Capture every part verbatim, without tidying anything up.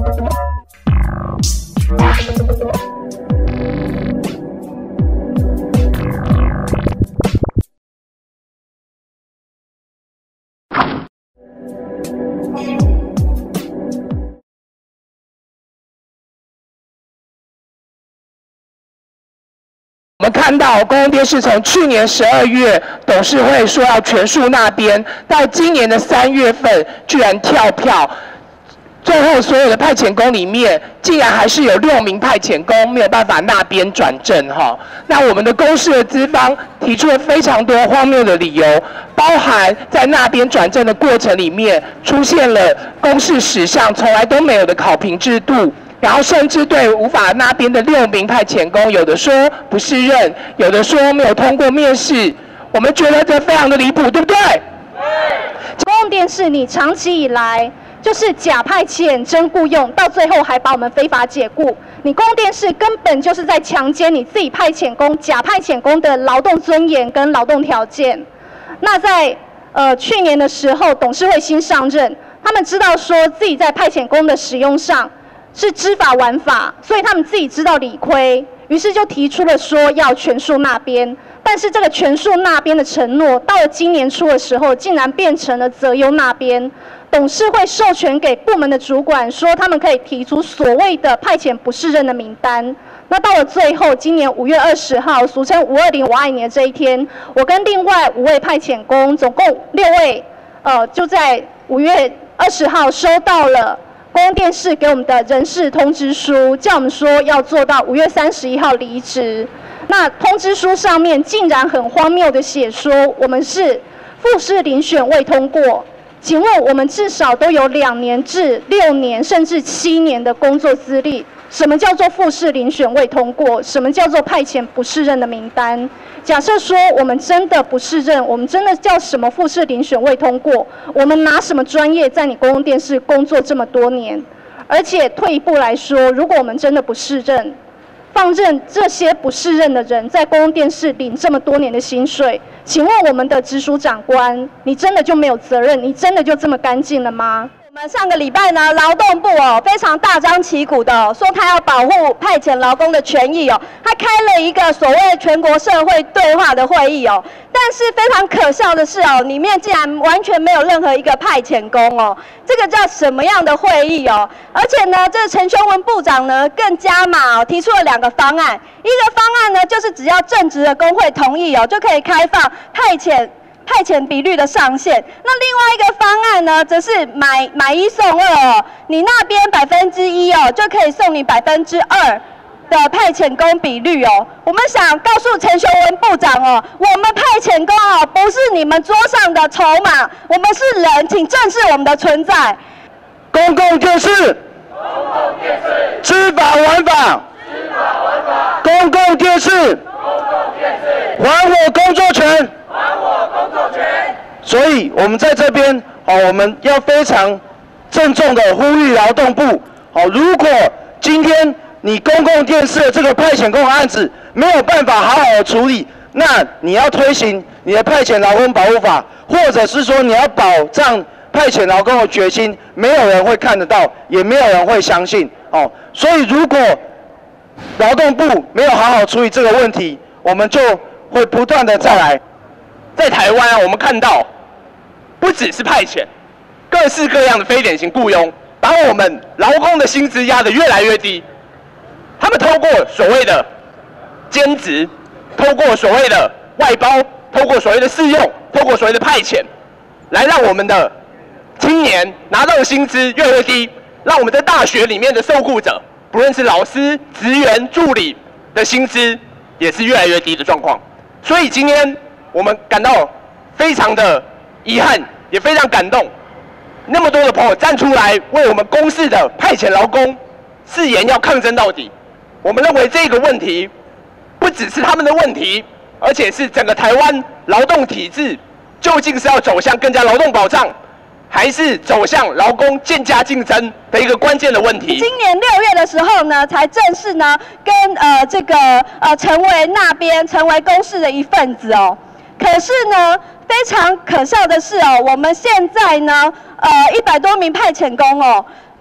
我们看到公共电视从去年十二月董事会说要全数纳编，到今年的三月份居然跳票，最后所有的派遣工里面，竟然还是有六名派遣工没有办法纳编转正哈。那我们的公视的资方提出了非常多荒谬的理由，包含在纳编转正的过程里面出现了公视史上从来都没有的考评制度。然后甚至对无法纳编的六名派遣工，有的说不适任，有的说没有通过面试，我们觉得这非常的离谱，对不对？ 公共电视你长期以来就是假派遣真雇用，到最后还把我们非法解雇。你公共电视根本就是在强奸你自己派遣工、假派遣工的劳动尊严跟劳动条件。那在呃去年的时候，董事会新上任，他们知道说自己在派遣工的使用上是知法玩法，所以他们自己知道理亏，于是就提出了说要全数纳编。但是这个全数纳编的承诺，到了今年初的时候，竟然变成了择优纳编。董事会授权给部门的主管说，他们可以提出所谓的派遣不适任的名单。那到了最后，今年五月二十号，俗称五二零我爱你的这一天，我跟另外五位派遣工，总共六位，呃，就在五月二十号收到了公共电视给我们的人事通知书，叫我们说要做到五月三十一号离职。那通知书上面竟然很荒谬的写说，我们是复试遴选未通过。请问我们至少都有两年至六年甚至七年的工作资历，什么叫做复试遴选未通过？什么叫做派遣不适任的名单？假设说我们真的不适任，我们真的叫什么复试遴选未通过？我们拿什么专业在你公共电视工作这么多年？而且退一步来说，如果我们真的不适任，放任这些不适任的人在公共电视领这么多年的薪水，请问我们的直属长官，你真的就没有责任？你真的就这么干净了吗？ 我们上个礼拜呢，劳动部哦非常大张旗鼓的、哦、说他要保护派遣劳工的权益哦，他开了一个所谓全国社会对话的会议哦，但是非常可笑的是哦，里面竟然完全没有任何一个派遣工哦，这个叫什么样的会议哦？而且呢，这陈修文部长呢更加码哦，提出了两个方案，一个方案呢就是只要正职的工会同意哦，就可以开放派遣。派遣比率的上限，那另外一个方案呢，则是买买一送二哦，你那边百分之一哦，就可以送你百分之二的派遣工比率哦。我们想告诉陈修文部长哦，我们派遣工哦，不是你们桌上的筹码，我们是人，请正视我们的存在。 公共电视，公共电视，知法玩法，知法玩法，公共电视，公共电视，还我工作权。还我工作权！所以，我们在这边，哦，我们要非常郑重的呼吁劳动部，哦，如果今天你公共电视的这个派遣工案子没有办法好好的处理，那你要推行你的派遣劳工保护法，或者是说你要保障派遣劳工的决心，没有人会看得到，也没有人会相信，哦，所以如果劳动部没有好好处理这个问题，我们就会不断的再来。 在台湾啊，我们看到不只是派遣，各式各样的非典型雇佣，把我们劳工的薪资压得越来越低。他们透过所谓的兼职，透过所谓的外包，透过所谓的试用，透过所谓的派遣，来让我们的青年拿到的薪资越来越低，让我们在大学里面的受雇者，不论是老师、职员、助理的薪资也是越来越低的状况。所以今天我们感到非常的遗憾，也非常感动。那么多的朋友站出来为我们公视的派遣劳工誓言要抗争到底。我们认为这个问题不只是他们的问题，而且是整个台湾劳动体制究竟是要走向更加劳动保障，还是走向劳工贱价竞争的一个关键的问题。 今年六月的时候呢，才正式呢跟呃这个呃成为那边成为公视的一份子哦。可是呢，非常可笑的是哦，我们现在呢，呃，一百多名派遣工哦，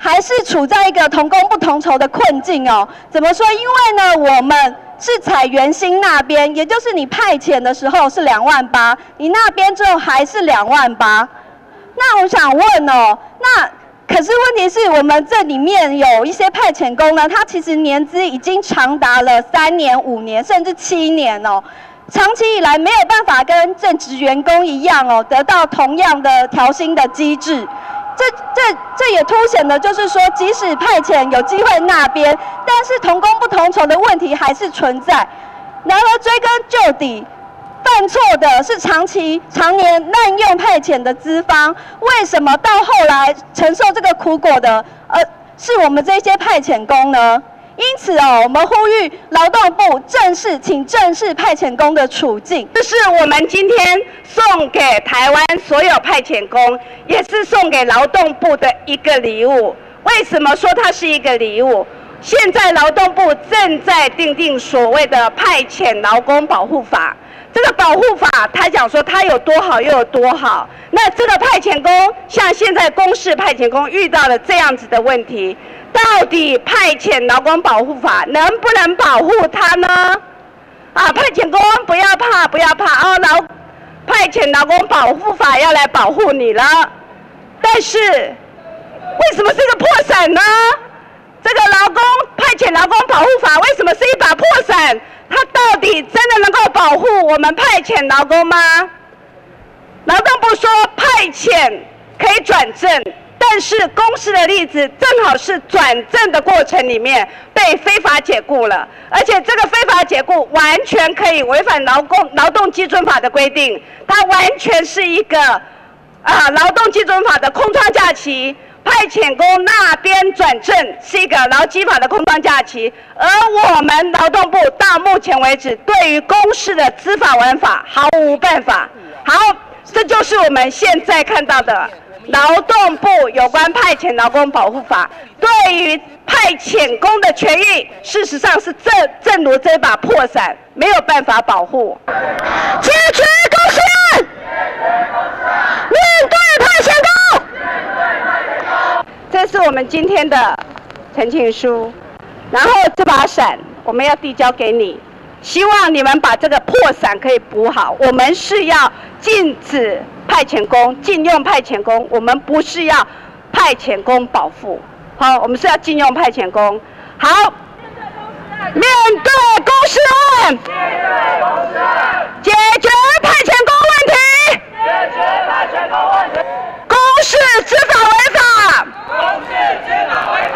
还是处在一个同工不同酬的困境哦。怎么说？因为呢，我们是采原薪那边，也就是你派遣的时候是两万八，你那边之后还是两万八。那我想问哦，那可是问题是我们这里面有一些派遣工呢，他其实年资已经长达了三年、五年，甚至七年哦。长期以来没有办法跟正职员工一样哦，得到同样的调薪的机制。这这这也凸显了，就是说，即使派遣有机会那边，但是同工不同酬的问题还是存在。然而追根究底，犯错的是长期常年滥用派遣的资方，为什么到后来承受这个苦果的，呃，是我们这些派遣工呢？因此哦，我们呼吁劳动部正视，请正视派遣工的处境。 这是我们今天送给台湾所有派遣工，也是送给劳动部的一个礼物。为什么说它是一个礼物？现在劳动部正在订定所谓的派遣劳工保护法。这个保护法，他讲说它有多好又有多好。那这个派遣工，像现在公视派遣工遇到了这样子的问题。到底派遣劳工保护法能不能保护他呢？啊，派遣工不要怕，不要怕哦，劳派遣劳工保护法要来保护你了。但是为什么是个破伞呢？这个劳工派遣劳工保护法为什么是一把破伞？它到底真的能够保护我们派遣劳工吗？劳动部说派遣可以转正。但是公司的例子正好是转正的过程里面被非法解雇了，而且这个非法解雇完全可以违反劳工劳动基准法的规定，它完全是一个啊劳动基准法的空窗假期，派遣工那边转正是一个劳基法的空窗假期，而我们劳动部到目前为止对于公司的知法违法毫无办法。好，这就是我们现在看到的。劳动部有关派遣劳工保护法对于派遣工的权益，事实上是正正如这把破伞，没有办法保护。 解决公司案，面对派遣工。 这是我们今天的陈情书，然后这把伞我们要递交给你，希望你们把这个破伞可以补好。我们是要禁止派遣工，禁用派遣工，我们不是要派遣工保护，好，我们是要禁用派遣工。好，面对公司案，解决派遣工问题，解决派遣工问题，公示知法违法，公示知法违法。